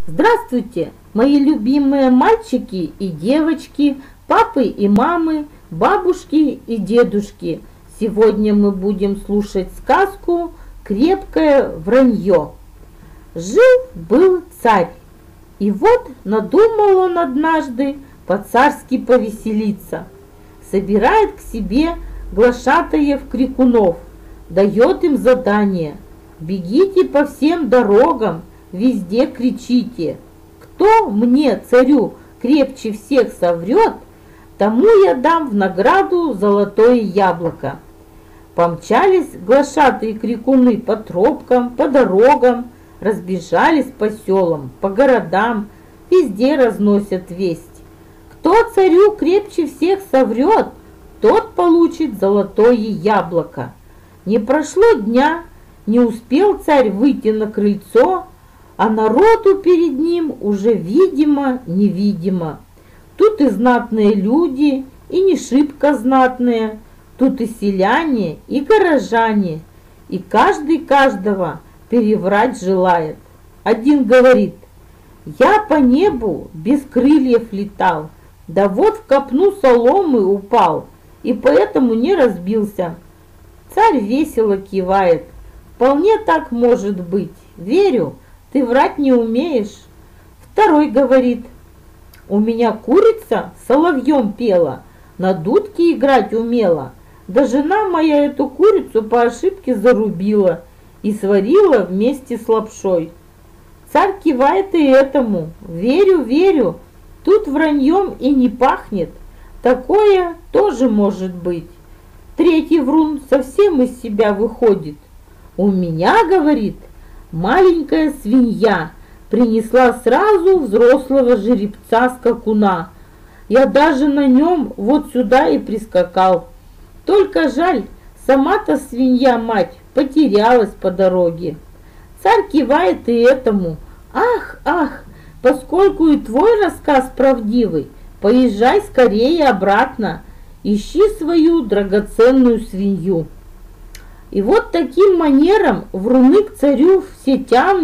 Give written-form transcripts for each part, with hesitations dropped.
Здравствуйте, мои любимые мальчики и девочки, папы и мамы, бабушки и дедушки. Сегодня мы будем слушать сказку «Крепкое вранье». Жил-был царь, и вот надумал он однажды по-царски повеселиться. Собирает к себе глашатаев-крикунов, дает им задание: бегите по всем дорогам, везде кричите: кто мне, царю, крепче всех соврет, тому я дам в награду золотое яблоко. Помчались глашатые-крикуны по тропкам, по дорогам, разбежались по селам, по городам, везде разносят весть: кто царю крепче всех соврет, тот получит золотое яблоко. Не прошло дня, не успел царь выйти на крыльцо, а народу перед ним уже видимо-невидимо. Тут и знатные люди, и не шибко знатные, тут и селяне, и горожане, и каждый каждого переврать желает. Один говорит: я по небу без крыльев летал, да вот в копну соломы упал, и поэтому не разбился. Царь весело кивает: вполне так может быть, верю, ты врать не умеешь. Второй говорит: у меня курица соловьем пела, на дудке играть умела, да жена моя эту курицу по ошибке зарубила и сварила вместе с лапшой. Царь кивает и этому: верю, верю, тут враньем и не пахнет, такое тоже может быть. Третий врун совсем из себя выходит: у меня, говорит, маленькая свинья принесла сразу взрослого жеребца-скакуна. Я даже на нем вот сюда и прискакал. Только жаль, сама-то свинья-мать потерялась по дороге. Царь кивает и этому: ах, ах, поскольку и твой рассказ правдивый, поезжай скорее обратно, ищи свою драгоценную свинью. И вот таким манером вруны к царю все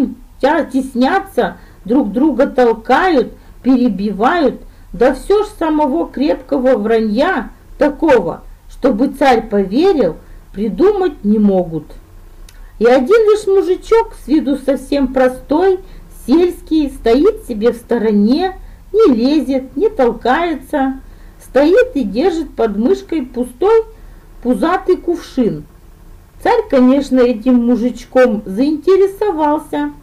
теснятся, друг друга толкают, перебивают, да все ж самого крепкого вранья, такого, чтобы царь поверил, придумать не могут. И один лишь мужичок, с виду совсем простой, сельский, стоит себе в стороне, не лезет, не толкается, стоит и держит под мышкой пустой пузатый кувшин. Царь, конечно, этим мужичком заинтересовался.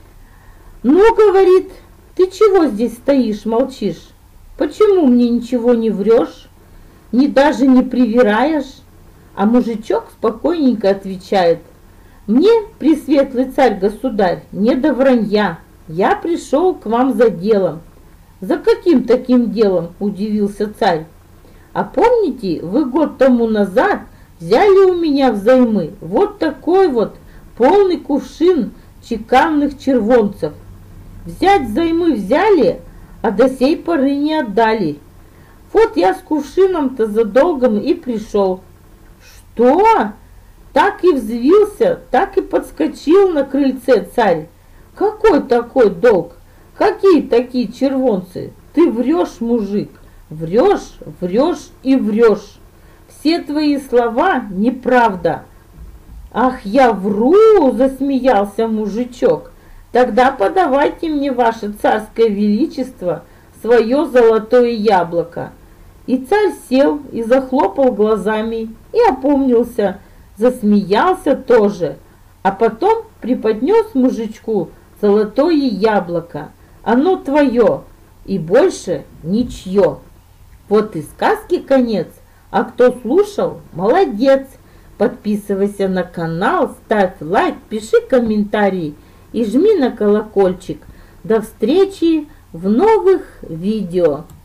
Ну, говорит, ты чего здесь стоишь, молчишь? Почему мне ничего не врешь, ни даже не привираешь? А мужичок спокойненько отвечает: мне, пресветлый царь-государь, не до вранья, я пришел к вам за делом. За каким таким делом? Удивился царь. А помните, вы год тому назад взяли у меня взаймы вот такой вот полный кувшин чеканных червонцев? Взять взаймы взяли, а до сей поры не отдали. Вот я с кувшином-то за долгом и пришел. Что? Так и взвился, так и подскочил на крыльце царь. Какой такой долг? Какие такие червонцы? Ты врешь, мужик, врешь, врешь и врешь. Все твои слова неправда. Ах, я вру, засмеялся мужичок. Тогда подавайте мне, ваше царское величество, свое золотое яблоко. И царь сел и захлопал глазами и опомнился, засмеялся тоже, а потом преподнес мужичку золотое яблоко. Оно твое и больше ничье. Вот и сказки конец. А кто слушал, молодец. Подписывайся на канал, ставь лайк, пиши комментарий и жми на колокольчик. До встречи в новых видео.